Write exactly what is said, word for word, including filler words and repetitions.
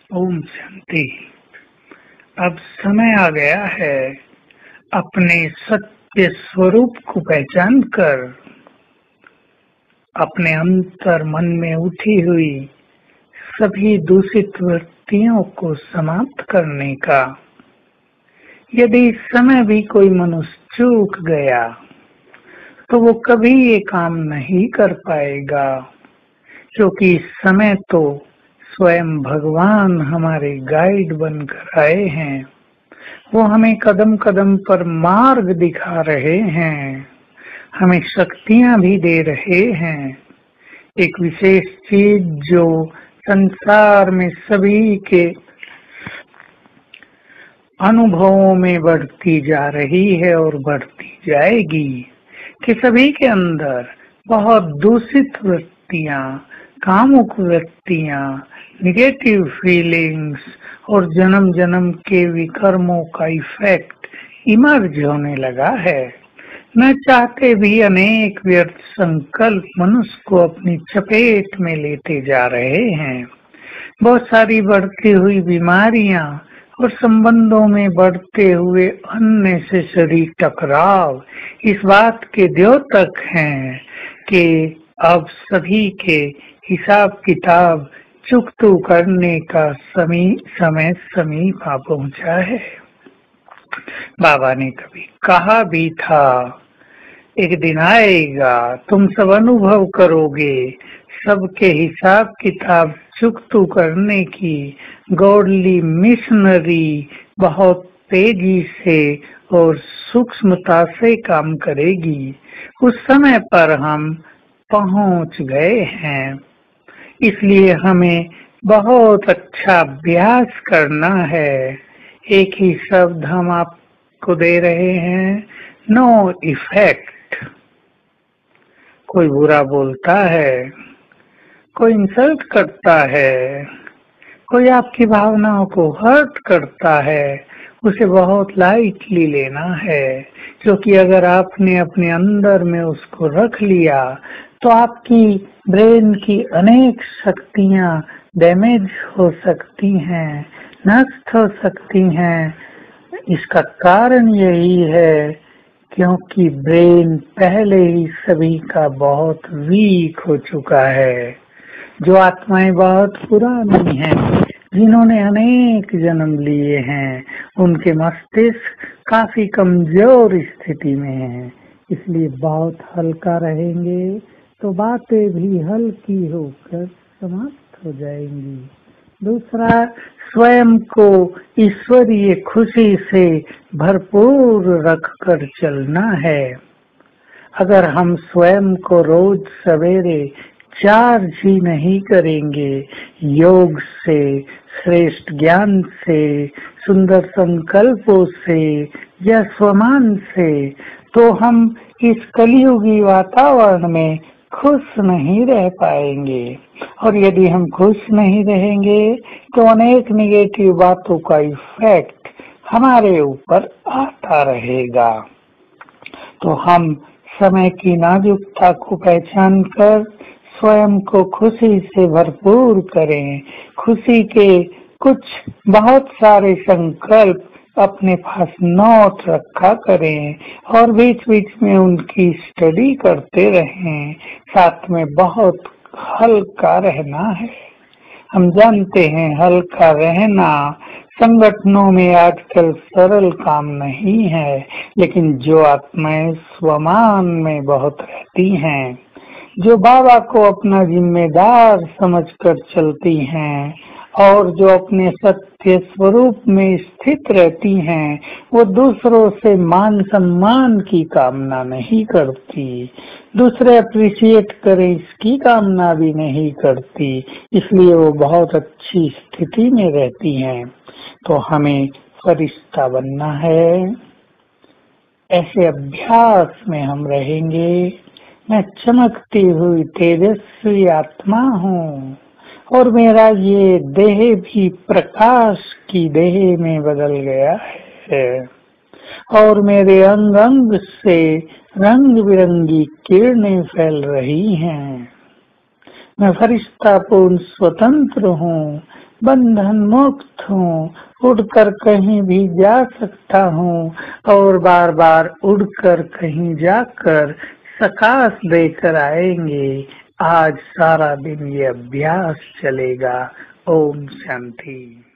ओम शांति। अब समय आ गया है अपने सत्य स्वरूप को पहचान कर अपने अंतर मन में उठी हुई सभी दूषित वृत्तियों को समाप्त करने का। यदि इस समय भी कोई मनुष्य चूक गया तो वो कभी ये काम नहीं कर पाएगा, क्योंकि इस समय तो स्वयं भगवान हमारे गाइड बनकर आए हैं। वो हमें कदम कदम पर मार्ग दिखा रहे हैं, हमें शक्तियां भी दे रहे हैं। एक विशेष चीज जो संसार में सभी के अनुभवों में बढ़ती जा रही है और बढ़ती जाएगी, कि सभी के अंदर बहुत दूषित वृत्तियां, कामुक वृत्तियां, निगेटिव फीलिंग्स और जन्म जन्म के विकर्मों का इफेक्ट इमर्ज होने लगा है। न चाहते भी अनेक व्यर्थ संकल्प मनुष्य को अपनी चपेट में लेते जा रहे हैं। बहुत सारी बढ़ती हुई बीमारियां और संबंधों में बढ़ते हुए अननेसेसरी टकराव इस बात के द्योतक हैं कि अब सभी के हिसाब किताब चुकतू करने का समी समय समीप आ पहुंचा है। बाबा ने कभी कहा भी था, एक दिन आएगा तुम सब अनुभव करोगे सबके हिसाब किताब चुकतू करने की गॉडली मिशनरी बहुत तेजी से और सूक्ष्मता से काम करेगी। उस समय पर हम पहुंच गए हैं, इसलिए हमें बहुत अच्छा अभ्यास करना है। एक ही शब्द हम आपको दे रहे हैं, नो इफेक्ट। कोई बुरा बोलता है, कोई इंसल्ट करता है, कोई आपकी भावनाओं को हर्ट करता है, उसे बहुत लाइटली लेना है, क्योंकि अगर आपने अपने अंदर में उसको रख लिया तो आपकी ब्रेन की अनेक शक्तियां डैमेज हो सकती हैं, नष्ट हो सकती हैं। इसका कारण यही है क्योंकि ब्रेन पहले ही सभी का बहुत वीक हो चुका है। जो आत्माएं बहुत पुरानी हैं, जिन्होंने अनेक जन्म लिए हैं, उनके मस्तिष्क काफी कमजोर स्थिति में हैं, इसलिए बहुत हल्का रहेंगे तो बातें भी हल्की होकर समाप्त हो जाएंगी। दूसरा, स्वयं को ईश्वरीय खुशी से भरपूर रखकर चलना है। अगर हम स्वयं को रोज सवेरे चार्ज ही नहीं करेंगे योग से, श्रेष्ठ ज्ञान से, सुंदर संकल्पों से या स्वमान से, तो हम इस कलियुगी वातावरण में खुश नहीं रह पाएंगे। और यदि हम खुश नहीं रहेंगे तो अनेक निगेटिव बातों का इफेक्ट हमारे ऊपर आता रहेगा। तो हम समय की नाजुकता को पहचान कर स्वयं को खुशी से भरपूर करें। खुशी के कुछ बहुत सारे संकल्प अपने पास नोट रखा करें और बीच बीच में उनकी स्टडी करते रहें। साथ में बहुत हल्का रहना है। हम जानते हैं हल्का रहना संगठनों में आजकल सरल काम नहीं है, लेकिन जो आत्माएं स्वमान में बहुत रहती हैं, जो बाबा को अपना जिम्मेदार समझकर चलती हैं और जो अपने सत्य स्वरूप में स्थित रहती हैं, वो दूसरों से मान सम्मान की कामना नहीं करती, दूसरे अप्रिशिएट करें इसकी कामना भी नहीं करती, इसलिए वो बहुत अच्छी स्थिति में रहती हैं। तो हमें फरिश्ता बनना है। ऐसे अभ्यास में हम रहेंगे। मैं चमकती हुई तेजस्वी आत्मा हूँ और मेरा ये देह भी प्रकाश की देह में बदल गया है और मेरे अंग अंग से रंग बिरंगी किरणें फैल रही हैं। मैं फरिश्ता पूर्ण स्वतंत्र हूँ। बंधन मुक्त हूँ, उड़कर कहीं भी जा सकता हूँ और बार बार उड़कर कहीं जाकर प्रकाश देकर आएंगे। आज सारा दिन ये अभ्यास चलेगा। ओम शांति।